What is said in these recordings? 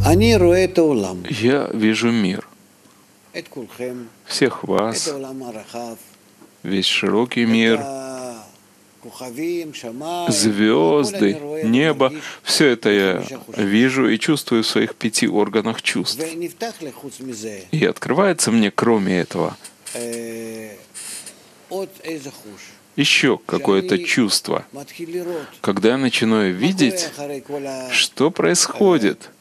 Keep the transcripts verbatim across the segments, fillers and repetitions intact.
Я вижу мир, всех вас, весь широкий мир, звезды, небо. Все это я вижу и чувствую в своих пяти органах чувств. И открывается мне, кроме этого, еще какое-то чувство, когда я начинаю видеть, что происходит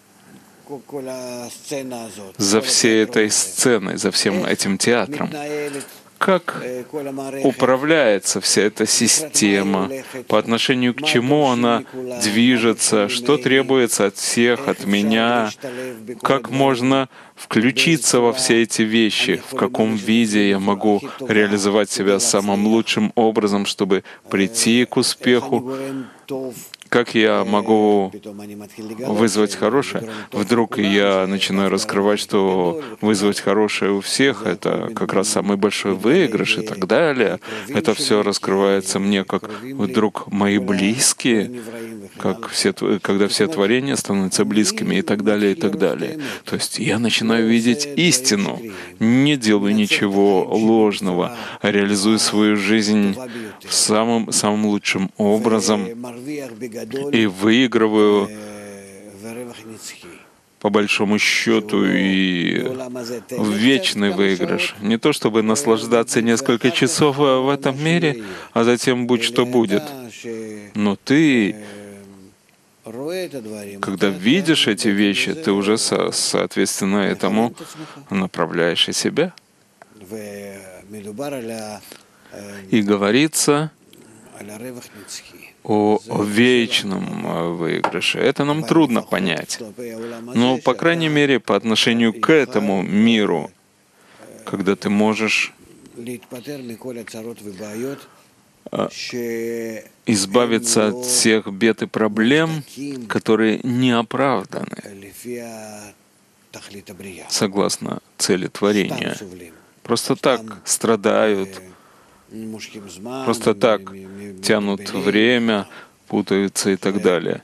за всей этой сценой, за всем этим театром. Как управляется вся эта система, по отношению к чему она движется, что требуется от всех, от меня, как можно включиться во все эти вещи, в каком виде я могу реализовать себя самым лучшим образом, чтобы прийти к успеху, как я могу вызвать хорошее. Вдруг я начинаю раскрывать, что вызвать хорошее у всех — это как раз самый большой выигрыш и так далее. Это все раскрывается мне как вдруг мои близкие, как все, когда все творения становятся близкими и так далее, и так далее. То есть я начинаю видеть истину, не делаю ничего ложного, а реализую свою жизнь самым, самым лучшим образом, и выигрываю по большому счету и в вечный выигрыш. Не то чтобы наслаждаться несколько часов в этом мире, а затем будь что будет. Но ты, когда видишь эти вещи, ты уже со- соответственно этому направляешь и себя. И говорится о вечном выигрыше. Это нам трудно понять. Но, по крайней мере, по отношению к этому миру, когда ты можешь избавиться от всех бед и проблем, которые не оправданы согласно цели творения. Просто так страдают, просто так тянут время, путаются и так далее.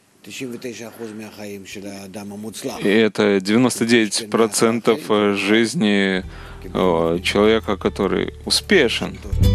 И это девяносто девять процентов жизни человека, который успешен.